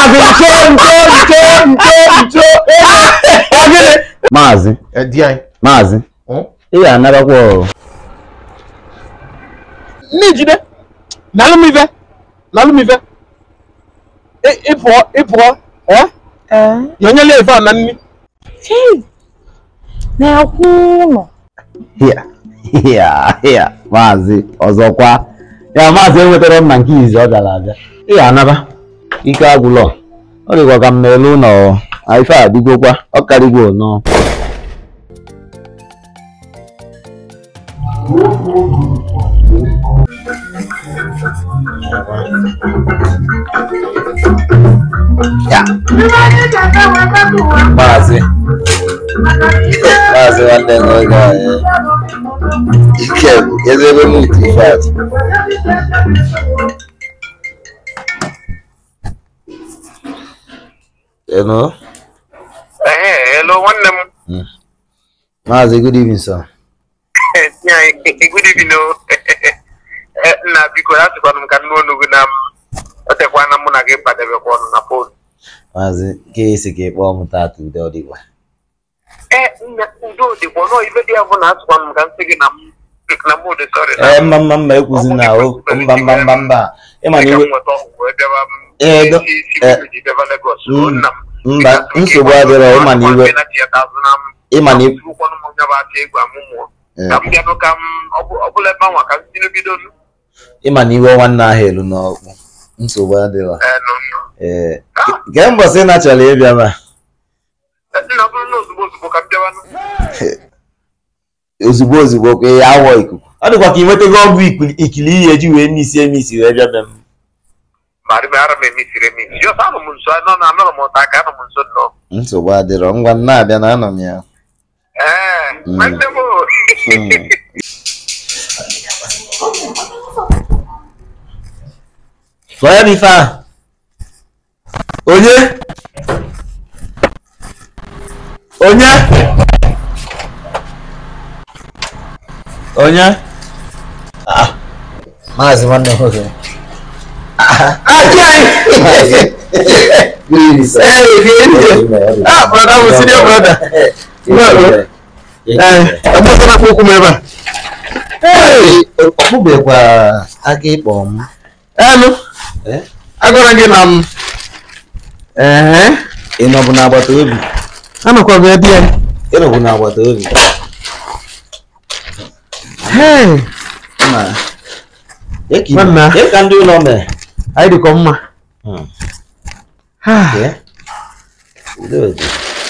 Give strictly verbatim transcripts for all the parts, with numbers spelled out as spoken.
Mazi. Mazi. Iya anabakwo. Nijide. Nalumive. Nalumive. E ipo ipo eh? Eh. Yonyele ifa na nni. Hey. Na akuno. Here. Here, here. Mazi ọzọkwa. Ya mazi enwetara m na nke izi ọ gara abịa. Iya anaba. Ike agwụlọ. Ọ dịkwa ka mmelu nọ. Ife adịgokwa. Ọ karịgwo nọ. Ya. Mazi. Mazi wande ngoga. Ike, ezebe muti fati. Hello. Eh, hello, one them. Mazi, good evening, sir. Yeah, good evening. Na because that's what I'm going to do. Ate kwa na muna ke pade be kwa na phone. Mazi, ke isi ke po mutatu ndo diwa. Eh, ndo diwa no ibe dia vo na atwa m kan sigi na na mo de sorry. Eh, mama mama ekuzi na o mba mba mba mba. E mani we. Eh, do. Eh, mba, nsogbu adịrọ e mani we. E mani ko no mo nyaba te egwa mumu. Kam bia no kam obule ba nwa kan sinu bido. E mani we nwanne ahelu no. Nsogbu adịrọ. Eh, no no. Eh, ke mbọsị na chọrọ ịbịa ba. Na bụrụ na ozugbo ozugbo ka bịawa no. Ozugbo ozugbo ka ya awọ ikuku. Ọ dịkwa ka inwetago ọgwụ ikili ihe eji wee misi emisi wee bịa be m. Mari be ara me misire mi. Yo sa no munso no na no mo ta ka no munso no. Nsogbu adịrọ ngwa na-abịa na anọ m ya. Eh, mande mo. Soya bifa. Onye? Onye? Onye? Ah. Mazi nwanne nwoke. Ah, okay. Please. Hey, ah, brother, I'm a senior brother. Eh, I'm not gonna go kumeba. Hey, okube kwa ake bom. Hello. Eh? Agora gị na m. Eh? Ị nọ bụ na agbata obi. Anọkwa bụ ebe ya. Ị nọ bụ na agbata obi. Hey. Ma. Eki. Mana. Ị ka ndị ụlọ mee. Anyị dịkọ mma. Hmm. Ha. Okay. Udo dị.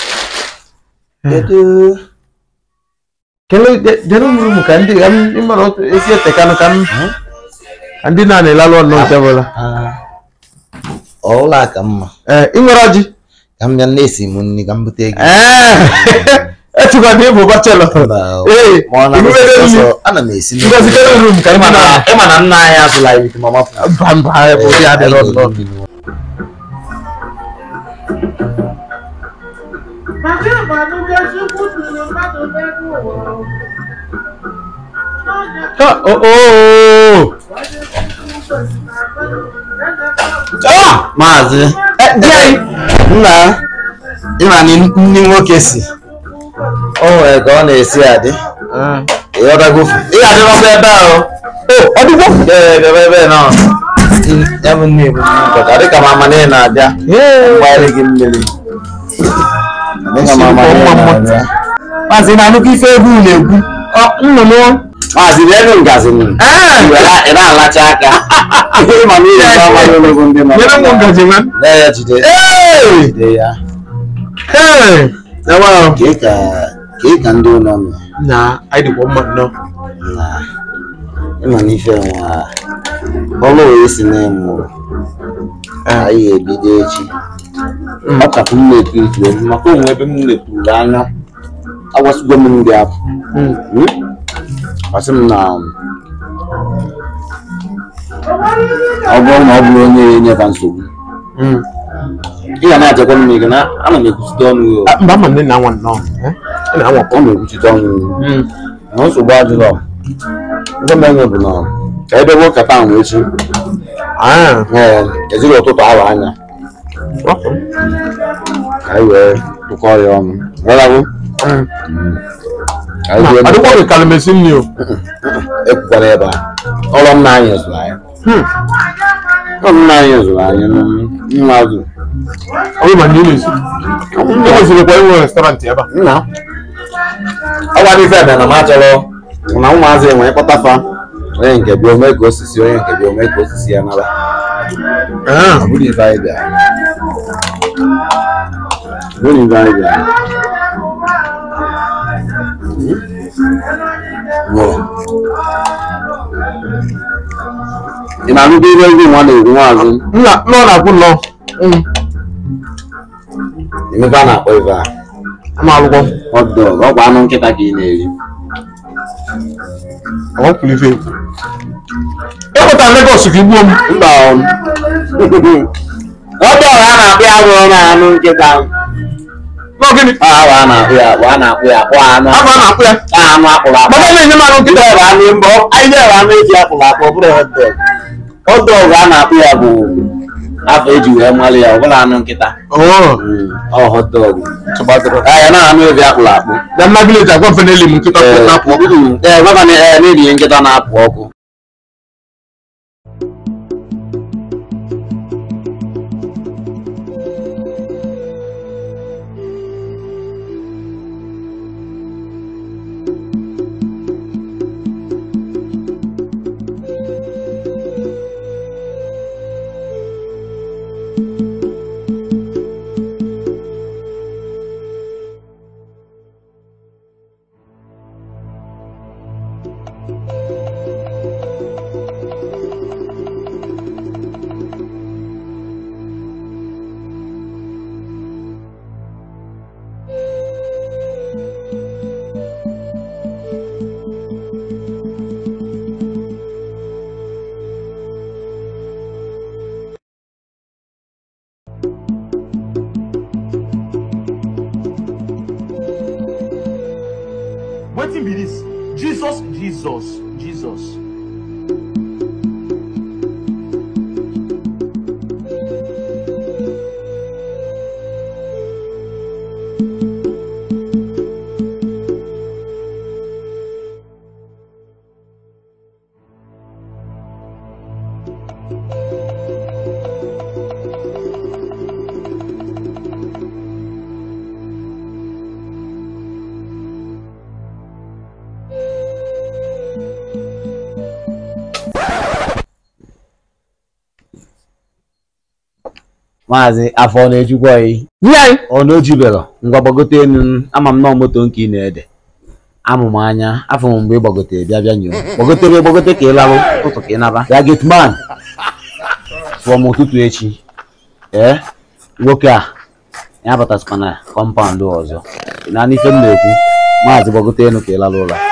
Kedu. Kele jere mụrụ m ka ndị ndị mmadụ otu esi etekanụ ka m. Andi na ne lalo no chebola. Ah. Ola kama. Eh, ingora ji. Kamnya nesi munni kambute gi. Eh. Etu ka ndi bo bachelo. Eh, mona so ana nesi. Ngo sikelo room ka mana e mana nna ya so live with mama. Bamba e bo ya de ro no. Baje manu ga su kutu no ma to be ko. Oh oh. Ah, Mazi. Eh, dia nna. Ima ni nni nwoke si. Oh, e ka ọ na-esi adị. Ah. E ọda gofu. E adị no be ebe ahụ. Oh, ọdịgbo. Eh, be be no. Ya bụ nne bụ nko. Adị ka mama na na-abịa. Eh, gbara gị mmiri. Adị ka mama na. Mazi na nnukwu ife egwu na-egwu. Oh, nnụnụ. Mazi lenu ngazi ni. Eh, ira ira alacha aka. Eh, mami ya mama yo logo ndi mama. Yena mo ngazi man. Eh, ya jide. Eh, de ya. Eh, na wa ke ka ke ka ndo no me. Na, ai di ko man no. Na. E mani fe wa. Bolo isi na mo. Ai e bidechi. Aka kunne tu ma ko nwe be mu le tu anya. Awasu go mu ndi afu. Hmm. Asim na ọbụrụ na ọ bụrụ onye nye ka nsogbu. Mm. Ị ga na-achekwa m ike na ana m ekwuchite ọnụ. Mba ma nne na nwa nnọọ. Ị na-anwa ọ na-ekwuchite ọnụ. Mm. Na nsogbu adịrọ. Ndị mmenye bụ na ka ebe nwoke taa nwee echi. Ah. Ee, ezigbo ụtụtụ awa anya. Ayo, tu kau yang, apa aku? Ada kau kalau mesin ni, eh bukan apa? Kalau nanya soalnya, kalau nanya soalnya, nggak. Aku mandi ni sih. Aku sih kau yang restoran tiap apa? Nah, awak ni saya dah nama calo, nama masih yang mana kota fa, orang yang kebiasa mai gosisi, orang yang kebiasa mai gosisi yang apa? Ah, boleh saya dah, boleh saya dah. Oh, ini aku dia ni mana rumah tu? Enggak, no nak pun no. Ini kan apa itu? Malu kau. Odo, kau bangun kita gini. Aku pilih film. Eh, kau tak lego sekibum. Down. Odo, anak piago anak kita. No gini. Ah, wana pia, wana pia, wana. Apa anak aku ya? Ah, wana pula. Bapak ni ni malu kita. Kita wana imbo. Aida wana dia pula, pura odo. Odo anak piago. Apa itu yang malia? Pula anak kita. Oh. Oh, odo. Coba terus. Ah, anak anu dia pula. Dan nabi le jago feneli mungkin kita pun nak buat. Eh, bapak ni eh ni dia kita nak buat aku. Wetin be this? Jesus, Jesus, Jesus. Maazị afọ na-ejukwa yi. Nyai. Ọ n'ojibelo ngwa gbagote enu ama m na moto nke ị na-ede. Amụ m anya afọ m mgbe gbagote bịa bịa nyo. Gbagotere gbagote ka ị larụ ụtụtụ ka ị naba. Ya gate man. From ụtụtụ echi. Eh? Nwoke a ya batasịkwa na compound ọzọ. Na n'ife m na-ekwu maazị gbagote enu ka ị larụ ụlọ.